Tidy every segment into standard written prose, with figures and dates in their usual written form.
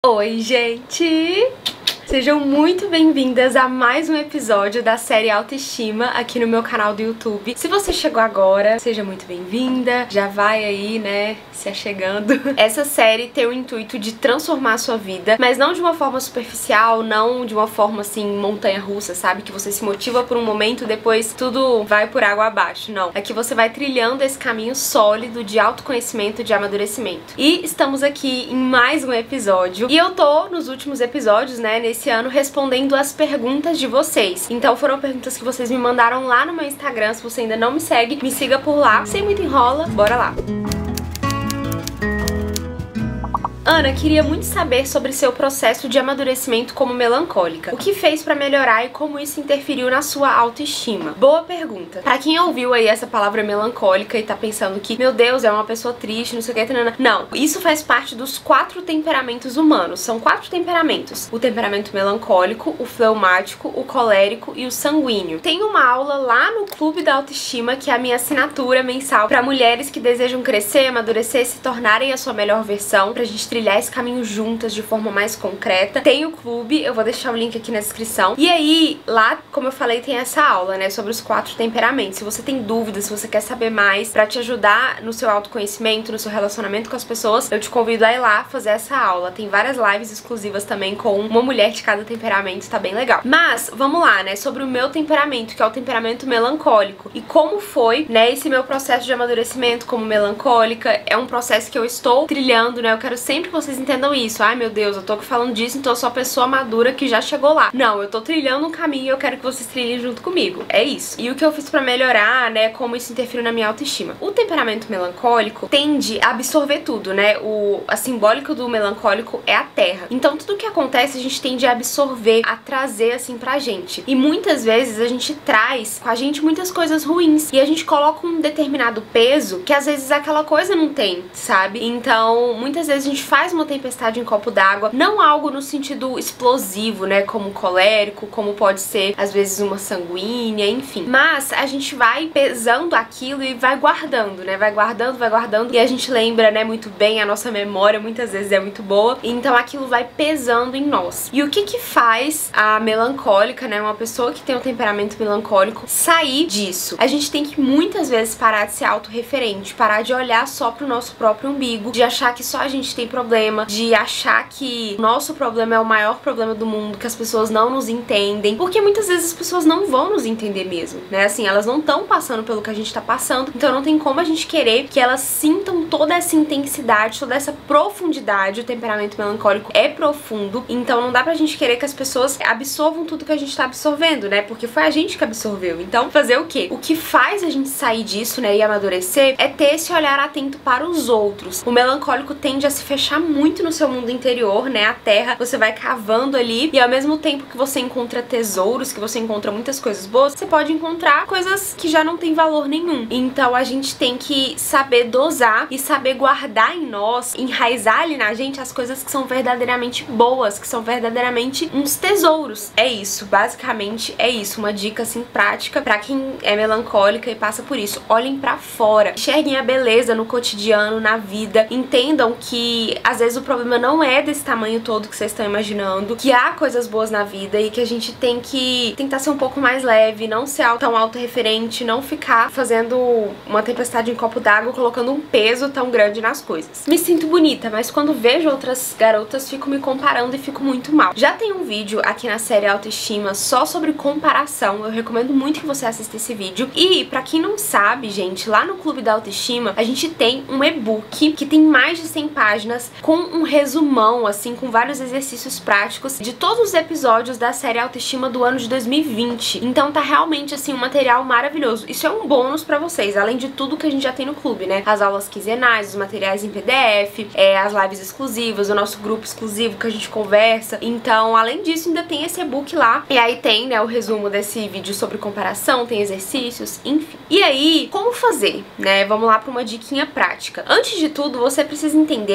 Oi, gente! Sejam muito bem-vindas a mais um episódio da série Autoestima aqui no meu canal do YouTube. Se você chegou agora, seja muito bem-vinda. Já vai aí, né, se achegando. Essa série tem o intuito de transformar a sua vida, mas não de uma forma superficial, não de uma forma assim, montanha-russa, sabe? Que você se motiva por um momento e depois tudo vai por água abaixo. Não. Aqui você vai trilhando esse caminho sólido de autoconhecimento, de amadurecimento. E estamos aqui em mais um episódio. E eu tô nos últimos episódios, né, nesse ano respondendo as perguntas de vocês. Então foram perguntas que vocês me mandaram lá no meu Instagram. Se você ainda não me segue, me siga por lá. Sem muito enrola, bora lá! Ana, queria muito saber sobre seu processo de amadurecimento como melancólica. O que fez pra melhorar e como isso interferiu na sua autoestima? Boa pergunta. Pra quem ouviu aí essa palavra melancólica e tá pensando que, meu Deus, é uma pessoa triste, não sei o que, não. Isso faz parte dos 4 temperamentos humanos. São 4 temperamentos. O temperamento melancólico, o fleumático, o colérico e o sanguíneo. Tem uma aula lá no Clube da Autoestima, que é a minha assinatura mensal pra mulheres que desejam crescer, amadurecer, se tornarem a sua melhor versão, pra gente trilhar esse caminho juntas de forma mais concreta. Tem o clube, eu vou deixar o link aqui na descrição. E aí, lá, como eu falei, tem essa aula, né, sobre os 4 temperamentos. Se você tem dúvidas, se você quer saber mais pra te ajudar no seu autoconhecimento, no seu relacionamento com as pessoas, eu te convido a ir lá fazer essa aula. Tem várias lives exclusivas também com uma mulher de cada temperamento, tá bem legal. Mas, vamos lá, né, sobre o meu temperamento, que é o temperamento melancólico. E como foi, né, esse meu processo de amadurecimento como melancólica. É um processo que eu estou trilhando, né, eu quero sempre que vocês entendam isso. Ai, meu Deus, eu tô falando disso, então eu sou a pessoa madura que já chegou lá. Não, eu tô trilhando um caminho e eu quero que vocês trilhem junto comigo. É isso. E o que eu fiz pra melhorar, né, como isso interferiu na minha autoestima. O temperamento melancólico tende a absorver tudo, né? A simbólica do melancólico é a terra. Então tudo que acontece a gente tende a absorver, a trazer assim pra gente. E muitas vezes a gente traz com a gente muitas coisas ruins. E a gente coloca um determinado peso que às vezes aquela coisa não tem, sabe? Então muitas vezes a gente faz uma tempestade em copo d'água, não algo no sentido explosivo, né, como colérico, como pode ser às vezes uma sanguínea, enfim. Mas a gente vai pesando aquilo e vai guardando, né, vai guardando, e a gente lembra, né, muito bem, a nossa memória muitas vezes é muito boa, então aquilo vai pesando em nós. E o que que faz a melancólica, né, uma pessoa que tem um temperamento melancólico, sair disso? A gente tem que muitas vezes parar de ser autorreferente, parar de olhar só pro nosso próprio umbigo, de achar que só a gente tem problema, de achar que o nosso problema é o maior problema do mundo, que as pessoas não nos entendem, porque muitas vezes as pessoas não vão nos entender mesmo, né, assim, elas não estão passando pelo que a gente tá passando, então não tem como a gente querer que elas sintam toda essa intensidade, toda essa profundidade. O temperamento melancólico é profundo, então não dá pra gente querer que as pessoas absorvam tudo que a gente tá absorvendo, né, porque foi a gente que absorveu. Então fazer o quê? O que faz a gente sair disso, né, e amadurecer é ter esse olhar atento para os outros. O melancólico tende a se fechar muito no seu mundo interior, né, a terra, você vai cavando ali e ao mesmo tempo que você encontra tesouros, que você encontra muitas coisas boas, você pode encontrar coisas que já não tem valor nenhum. Então a gente tem que saber dosar e saber guardar em nós, enraizar ali na gente as coisas que são verdadeiramente boas, que são verdadeiramente uns tesouros. É isso, basicamente é isso, uma dica assim prática pra quem é melancólica e passa por isso. Olhem pra fora, enxerguem a beleza no cotidiano, na vida, entendam que às vezes o problema não é desse tamanho todo que vocês estão imaginando, que há coisas boas na vida e que a gente tem que tentar ser um pouco mais leve, não ser tão autorreferente, não ficar fazendo uma tempestade em copo d'água, colocando um peso tão grande nas coisas. Me sinto bonita, mas quando vejo outras garotas, fico me comparando e fico muito mal. Já tem um vídeo aqui na série Autoestima só sobre comparação, eu recomendo muito que você assista esse vídeo. E pra quem não sabe, gente, lá no Clube da Autoestima, a gente tem um e-book que tem mais de 100 páginas com um resumão, assim, com vários exercícios práticos de todos os episódios da série Autoestima do ano de 2020. Então tá realmente, assim, um material maravilhoso. Isso é um bônus pra vocês, além de tudo que a gente já tem no clube, né? As aulas quinzenais, os materiais em PDF, as lives exclusivas, o nosso grupo exclusivo que a gente conversa. Então, além disso, ainda tem esse e-book lá. E aí tem, né, o resumo desse vídeo sobre comparação, tem exercícios, enfim. E aí, como fazer, né? Vamos lá pra uma diquinha prática. Antes de tudo, você precisa entender que a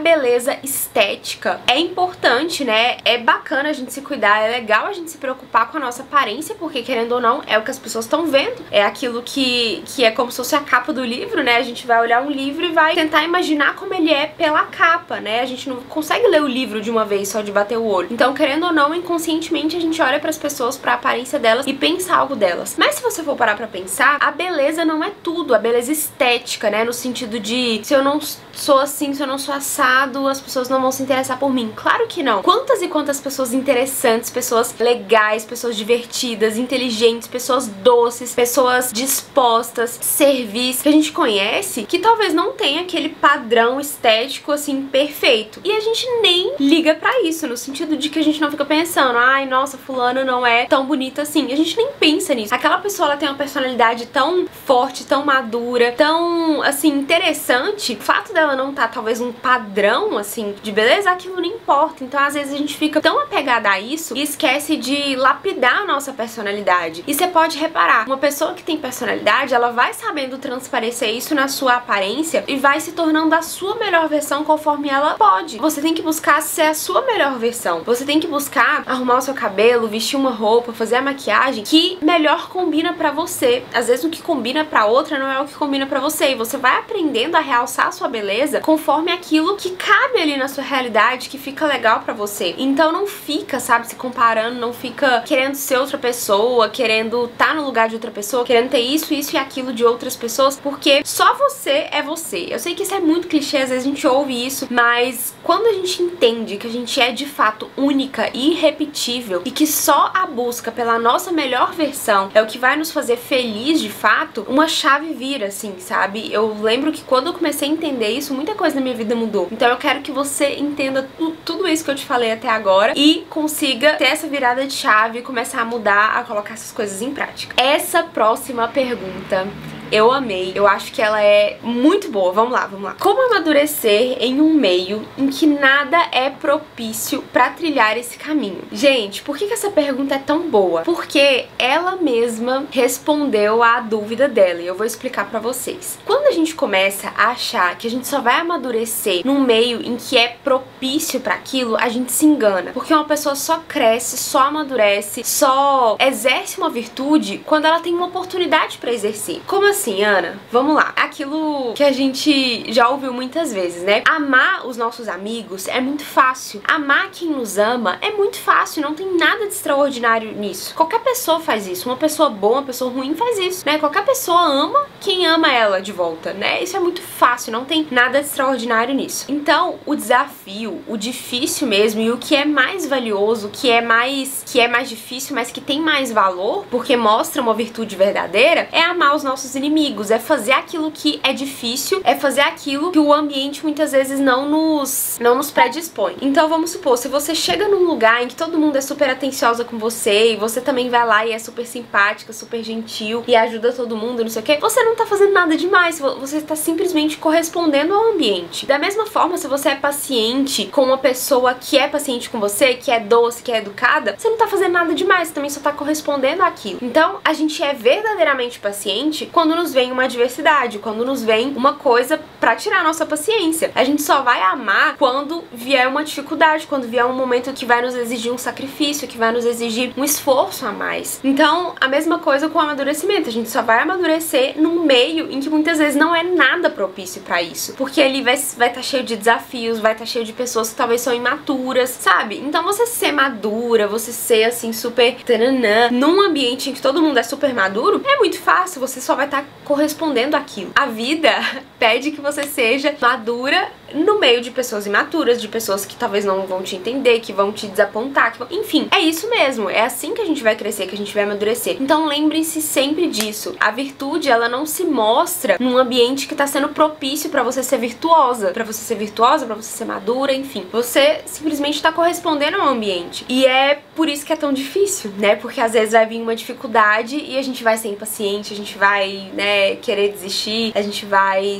beleza estética é importante, né? É bacana a gente se cuidar, é legal a gente se preocupar com a nossa aparência, porque querendo ou não, é o que as pessoas estão vendo, é aquilo que é como se fosse a capa do livro, né? A gente vai olhar um livro e vai tentar imaginar como ele é pela capa, né? A gente não consegue ler o livro de uma vez só de bater o olho. Então, querendo ou não, inconscientemente a gente olha pras pessoas, pra aparência delas e pensa algo delas. Mas se você for parar pra pensar, a beleza não é tudo, a beleza estética, né? No sentido de, se eu não sou assim, se eu não sou assado, as pessoas não vão se interessar por mim. Claro que não. Quantas e quantas pessoas interessantes, pessoas legais, pessoas divertidas, inteligentes, pessoas doces, pessoas dispostas, serviços, que a gente conhece, que talvez não tenha aquele padrão estético, assim, perfeito. E a gente nem liga pra isso, no sentido de que a gente não fica pensando, ai, nossa, fulana não é tão bonita assim. A gente nem pensa nisso. Aquela pessoa, ela tem uma personalidade tão forte, tão madura, tão, assim, interessante. O fato dela não tá, talvez, um padrão, assim, de beleza, aquilo não importa. Então, às vezes, a gente fica tão apegada a isso e esquece de lapidar a nossa personalidade. E você pode reparar, uma pessoa que tem personalidade, ela vai sabendo transparecer isso na sua aparência e vai se tornando a sua melhor versão conforme ela pode. Você tem que buscar ser a sua melhor versão. Você tem que buscar arrumar o seu cabelo, vestir uma roupa, fazer a maquiagem que melhor combina pra você. Às vezes o que combina pra outra não é o que combina pra você. E você vai aprendendo a realçar a sua beleza conforme aquilo que cabe ali na sua realidade, que fica legal pra você. Então não fica, sabe, se comparando, não fica querendo ser outra pessoa, querendo estar no lugar de outra pessoa, querendo ter isso e aquilo de outras pessoas, porque só você é você. Eu sei que isso é muito clichê, às vezes a gente ouve isso, mas quando a gente entende que a gente é de fato única e irrepetível e que só a busca pela nossa melhor versão é o que vai nos fazer feliz de fato, uma chave vira, assim, sabe? Eu lembro que quando eu comecei a entender isso, muita coisa na minha vida mudou. Então eu quero que você entenda tudo isso que eu te falei até agora e consiga ter essa virada de chave e começar a mudar, a colocar essas coisas em prática. Essa próxima pergunta eu amei, eu acho que ela é muito boa. Vamos lá, vamos lá. Como amadurecer em um meio em que nada é propício pra trilhar esse caminho? Gente, por que essa pergunta é tão boa? Porque ela mesma respondeu à dúvida dela e eu vou explicar pra vocês. Quando a gente começa a achar que a gente só vai amadurecer num meio em que é propício pra aquilo, a gente se engana. Porque uma pessoa só cresce, só amadurece, só exerce uma virtude quando ela tem uma oportunidade pra exercer. Como assim, Ana? Vamos lá. Aquilo que a gente já ouviu muitas vezes, né? Amar os nossos amigos é muito fácil. Amar quem nos ama é muito fácil. Não tem nada de extraordinário nisso. Qualquer pessoa faz isso. Uma pessoa boa, uma pessoa ruim faz isso, né? Qualquer pessoa ama quem ama ela de volta, né? Isso é muito fácil. Não tem nada de extraordinário nisso. Então, o desafio, o difícil mesmo e o que é mais valioso, o que é mais difícil, mas que tem mais valor, porque mostra uma virtude verdadeira, é amar os nossos inimigos, é fazer aquilo que é difícil, é fazer aquilo que o ambiente muitas vezes não nos predispõe. Então vamos supor, se você chega num lugar em que todo mundo é super atenciosa com você e você também vai lá e é super simpática, super gentil e ajuda todo mundo, não sei o que, você não tá fazendo nada demais, você tá simplesmente correspondendo ao ambiente. Da mesma forma, se você é paciente com uma pessoa que é paciente com você, que é doce, que é educada, você não tá fazendo nada demais, você também só tá correspondendo àquilo. Então a gente é verdadeiramente paciente quando nos vem uma adversidade, quando nos vem uma coisa pra tirar a nossa paciência. A gente só vai amar quando vier uma dificuldade, quando vier um momento que vai nos exigir um sacrifício, que vai nos exigir um esforço a mais. Então, a mesma coisa com o amadurecimento. A gente só vai amadurecer num meio em que muitas vezes não é nada propício pra isso. Porque ali vai estar cheio de desafios, vai estar cheio de pessoas que talvez são imaturas, sabe? Então você ser madura, você ser assim super tananã, num ambiente em que todo mundo é super maduro, é muito fácil, você só vai estar correspondendo àquilo. A vida pede que você seja madura no meio de pessoas imaturas, de pessoas que talvez não vão te entender, que vão te desapontar, enfim, é isso mesmo, é assim que a gente vai crescer, que a gente vai amadurecer. Então lembrem-se sempre disso. A virtude, ela não se mostra num ambiente que tá sendo propício pra você ser virtuosa, pra você ser madura, enfim. Você simplesmente tá correspondendo ao ambiente. E é por isso que é tão difícil, né? Porque às vezes vai vir uma dificuldade e a gente vai ser impaciente, a gente vai, né, querer desistir, a gente vai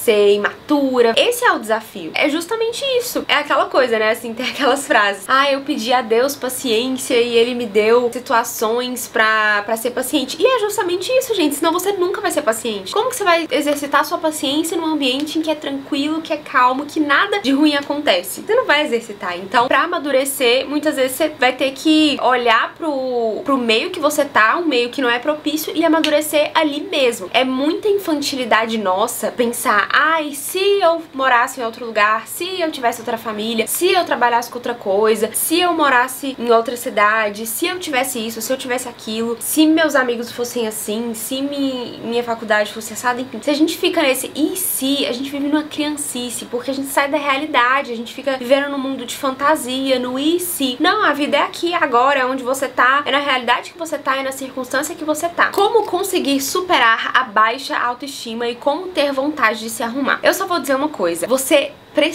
ser imatura. Esse é o desafio. É justamente isso. É aquela coisa, né, assim, tem aquelas frases. Ah, eu pedi a Deus paciência e ele me deu situações pra ser paciente. E é justamente isso, gente, senão você nunca vai ser paciente. Como que você vai exercitar sua paciência num ambiente em que é tranquilo, que é calmo, que nada de ruim acontece? Você não vai exercitar. Então, pra amadurecer, muitas vezes você vai ter que olhar pro meio que você tá, um meio que não é propício, e amadurecer ali mesmo. É muita infantilidade nossa pensar, ai, se eu morasse em outro lugar, se eu tivesse outra família, se eu trabalhasse com outra coisa, se eu morasse em outra cidade, se eu tivesse isso, se eu tivesse aquilo, se meus amigos fossem assim, se minha faculdade fosse assada, enfim. Se a gente fica nesse e se, a gente vive numa criancice, porque a gente sai da realidade, a gente fica vivendo num mundo de fantasia, no e se. Não, a vida é aqui, agora, é onde você tá, é na realidade que você tá, é na circunstância que você tá. Como conseguir superar a baixa autoestima e como ter vontade de se arrumar? Eu só vou dizer uma coisa, você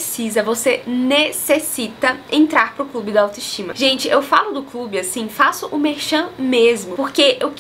necessita entrar pro clube da autoestima. Gente, eu falo do clube assim, faço o merchan mesmo, porque eu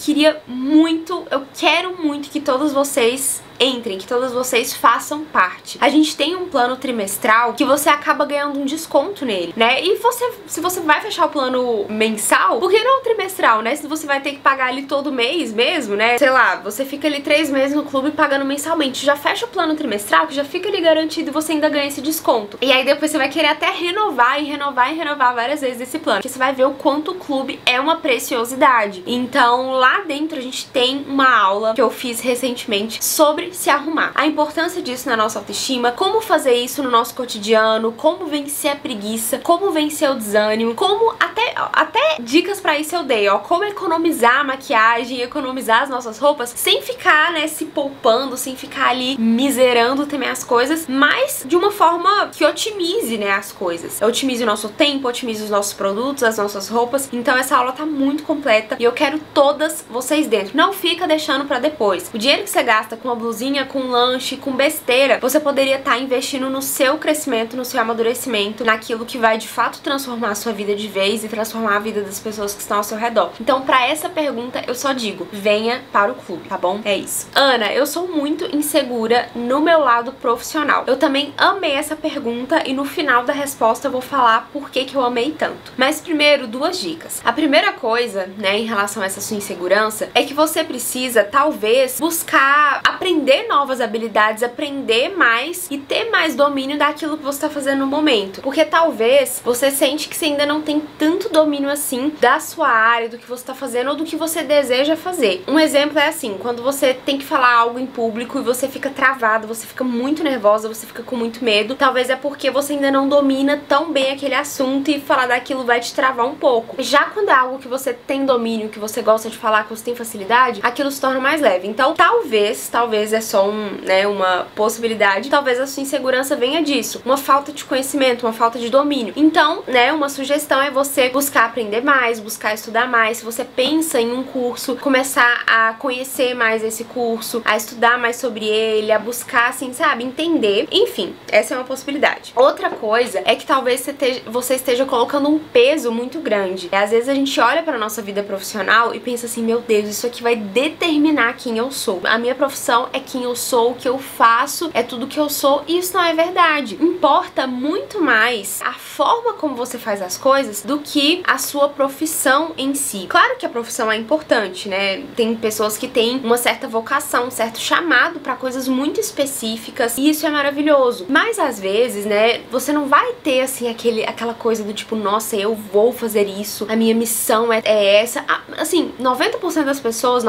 quero muito que todos vocês entrem, que todas vocês façam parte. A gente tem um plano trimestral que você acaba ganhando um desconto nele, né? E se você vai fechar o plano mensal, por que não trimestral, né? Se você vai ter que pagar ali todo mês mesmo, né? Sei lá, você fica ali 3 meses no clube pagando mensalmente, já fecha o plano trimestral, que já fica ali garantido e você ainda ganha esse desconto. E aí depois você vai querer até renovar várias vezes esse plano, porque você vai ver o quanto o clube é uma preciosidade. Então lá dentro a gente tem uma aula que eu fiz recentemente sobre se arrumar. A importância disso na nossa autoestima, como fazer isso no nosso cotidiano, como vencer a preguiça, como vencer o desânimo, como até dicas pra isso eu dei, ó, como economizar a maquiagem, economizar as nossas roupas, sem ficar, né, se poupando, sem ficar ali miserando também as coisas, mas de uma forma que otimize, né, as coisas. Otimize o nosso tempo, otimize os nossos produtos, as nossas roupas. Então essa aula tá muito completa e eu quero todas vocês dentro. Não fica deixando pra depois. O dinheiro que você gasta com uma blusinha, com lanche, com besteira, você poderia estar investindo no seu crescimento, no seu amadurecimento, naquilo que vai de fato transformar a sua vida de vez e transformar a vida das pessoas que estão ao seu redor. Então, pra essa pergunta, eu só digo, venha para o clube, tá bom? É isso. Ana, eu sou muito insegura no meu lado profissional. Eu também amei essa pergunta e no final da resposta eu vou falar por que eu amei tanto. Mas primeiro, 2 dicas. A primeira coisa, né, em relação a essa sua insegurança, é que você precisa, talvez, buscar aprender novas habilidades, aprender mais e ter mais domínio daquilo que você tá fazendo no momento. Porque talvez você sente que você ainda não tem tanto domínio assim da sua área, do que você tá fazendo ou do que você deseja fazer. Um exemplo é assim, quando você tem que falar algo em público e você fica travado, você fica muito nervosa, você fica com muito medo, talvez é porque você ainda não domina tão bem aquele assunto e falar daquilo vai te travar um pouco. Já quando é algo que você tem domínio, que você gosta de falar, que você tem facilidade, aquilo se torna mais leve. Então talvez é só uma possibilidade, talvez a sua insegurança venha disso, uma falta de conhecimento, uma falta de domínio. Então, né, uma sugestão é você buscar aprender mais, buscar estudar mais. Se você pensa em um curso, começar a conhecer mais esse curso, a estudar mais sobre ele, a buscar, assim, sabe, entender. Enfim, essa é uma possibilidade. Outra coisa é que talvez você esteja colocando um peso muito grande. Às vezes a gente olha pra nossa vida profissional e pensa assim, meu Deus, isso aqui vai determinar quem eu sou. A minha profissão é quem eu sou, o que eu faço é tudo que eu sou, e isso não é verdade. Importa muito mais a forma como você faz as coisas do que a sua profissão em si. Claro que a profissão é importante, né? Tem pessoas que têm uma certa vocação, um certo chamado pra coisas muito específicas, e isso é maravilhoso. Mas às vezes, né, você não vai ter assim aquela coisa do tipo, nossa, eu vou fazer isso, a minha missão é essa. Assim, 90% das pessoas,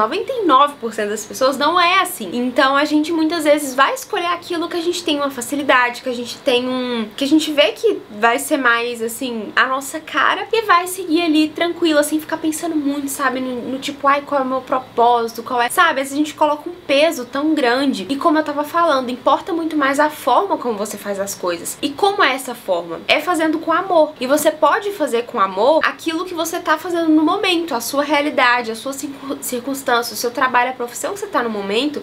99% das pessoas não é assim. Então a gente muitas vezes vai escolher aquilo que a gente tem uma facilidade, que a gente tem que a gente vê que vai ser mais, assim, a nossa cara, e vai seguir ali tranquila, sem ficar pensando muito, sabe, no tipo, ai, qual é o meu propósito, qual é, sabe, às vezes a gente coloca um peso tão grande, e como eu tava falando, importa muito mais a forma como você faz as coisas. E como é essa forma? É fazendo com amor, e você pode fazer com amor aquilo que você tá fazendo no momento, a sua realidade, a sua circunstância, o seu trabalho, a profissão que você tá no momento, você deve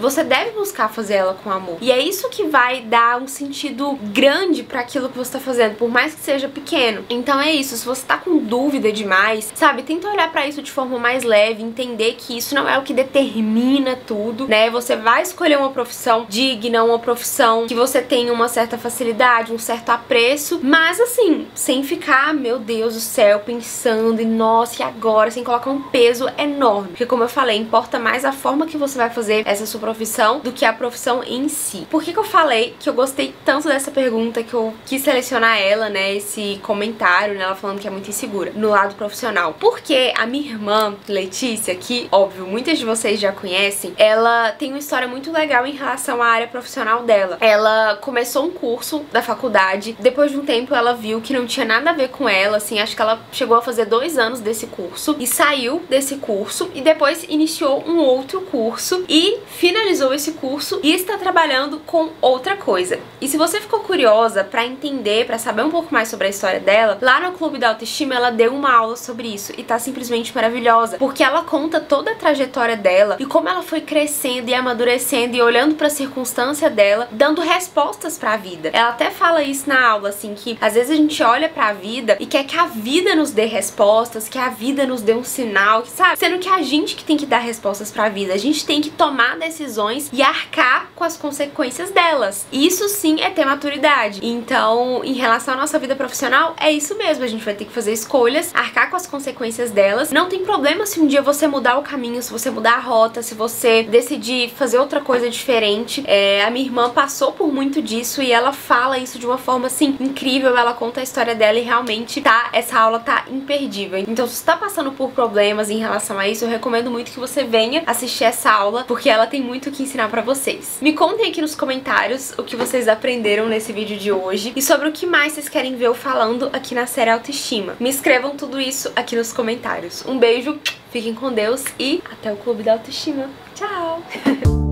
deve buscar fazer ela com amor. E é isso que vai dar um sentido grande pra aquilo que você tá fazendo, por mais que seja pequeno. Então é isso, se você tá com dúvida demais, sabe, tenta olhar pra isso de forma mais leve, entender que isso não é o que determina tudo, né? Você vai escolher uma profissão digna, uma profissão que você tem uma certa facilidade, um certo apreço, mas assim, sem ficar, meu Deus do céu, pensando em nossa, e agora? Sem colocar um peso enorme. Porque como eu falei, importa mais a forma que você vai fazer essa sua profissão do que a profissão em si. Por que eu falei que eu gostei tanto dessa pergunta, que eu quis selecionar ela, né, esse comentário, né, ela falando que é muito insegura no lado profissional? Porque a minha irmã, Letícia, que, óbvio, muitas de vocês já conhecem, ela tem uma história muito legal em relação à área profissional dela. Ela começou um curso da faculdade, depois de um tempo ela viu que não tinha nada a ver com ela, assim, acho que ela chegou a fazer 2 anos desse curso e saiu desse curso e depois iniciou um outro curso e finalizou esse curso e está trabalhando com outra coisa. E se você ficou curiosa pra entender, pra saber um pouco mais sobre a história dela, lá no Clube da Autoestima ela deu uma aula sobre isso e tá simplesmente maravilhosa, porque ela conta toda a trajetória dela e como ela foi crescendo e amadurecendo e olhando pra circunstância dela, dando respostas pra vida. Ela até fala isso na aula, assim, que às vezes a gente olha pra vida e quer que a vida nos dê respostas, que a vida nos dê um sinal, que, sabe? Sendo que a gente que tem que dar respostas pra vida, a gente tem que tomar decisões e arcar com as consequências delas. Isso sim é ter maturidade. Então, em relação à nossa vida profissional, é isso mesmo, a gente vai ter que fazer escolhas, arcar com as consequências delas. Não tem problema se um dia você mudar o caminho, se você mudar a rota, se você decidir fazer outra coisa diferente. A minha irmã passou por muito disso e ela fala isso de uma forma, assim, incrível. Ela conta a história dela e realmente essa aula tá imperdível. Então, se você tá passando por problemas em relação a isso, eu recomendo muito que você venha assistir essa aula, porque ela tem muito o que ensinar pra vocês. Me contem aqui nos comentários o que vocês aprenderam nesse vídeo de hoje e sobre o que mais vocês querem ver eu falando aqui na série Autoestima. Me escrevam tudo isso aqui nos comentários. Um beijo, fiquem com Deus e até o Clube da Autoestima. Tchau!